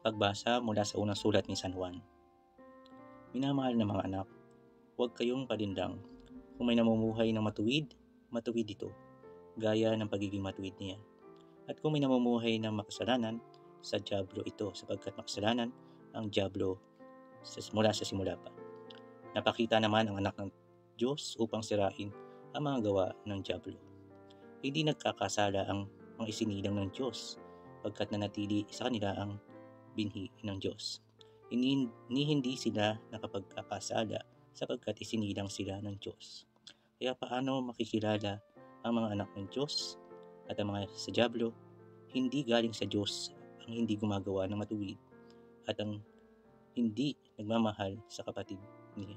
Pagbasa mula sa unang sulat ni San Juan. Minamahal na mga anak, huwag kayong palindang. Kung may namumuhay ng matuwid, matuwid ito, gaya ng pagiging matuwid niya. At kung may namumuhay ng makasalanan, sa dyablo ito, sapagkat makasalanan ang dyablo mula sa simula pa. Napakita naman ang anak ng Diyos upang sirain ang mga gawa ng dyablo. Hindi nagkakasala ang mga isinilang ng Diyos, pagkat nanatili sa kanila ang binhi ng Diyos. Hindi sila nakapagkakasala sapagkat isinilang sila ng Diyos. Kaya paano makikilala ang mga anak ng Diyos at ang mga sa dyablo? Hindi galing sa Diyos ang hindi gumagawa ng matuwid at ang hindi nagmamahal sa kapatid niya.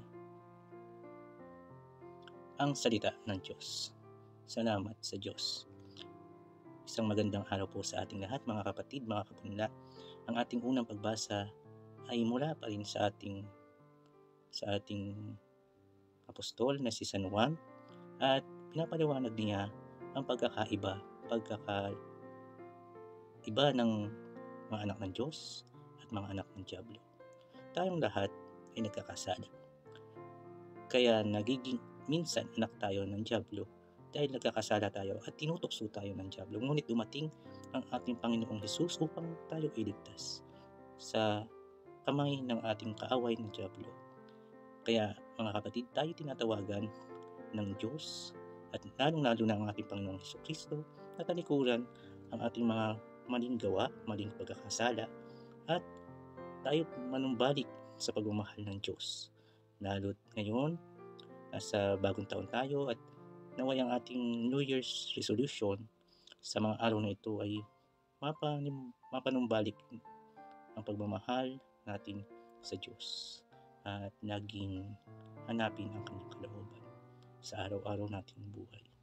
Ang salita ng Diyos. Salamat sa Diyos. Isang magandang araw po sa ating lahat, mga kapatid, mga kapunla. Ang ating unang pagbasa ay mula pa rin sa ating apostol na si San Juan, at pinapaliwanag niya ang pagkakaiba ng mga anak ng Diyos at mga anak ng dyablo. Tayong lahat ay nagkakasala. Kaya minsan anak tayo ng dyablo dahil nagkakasala tayo at tinutokso tayo ng dyablo. Ngunit dumating ang ating Panginoong Hesus upang tayo iligtas sa kamay ng ating kaaway ng dyablo. Kaya mga kapatid, tayo tinatawagan ng Diyos at lalong-lalo na ang ating Panginoong Hesukristo na talikuran ang ating mga maling gawa, maling pagkakasala, at tayo manumbalik sa pagmamahal ng Diyos. Lalo't ngayon, nasa bagong taon tayo at naway ang ating New Year's resolution sa mga araw na ito ay mapanumbalik ang pagmamahal natin sa Diyos at naging hanapin ang kanyang kalooban sa araw-araw nating buhay.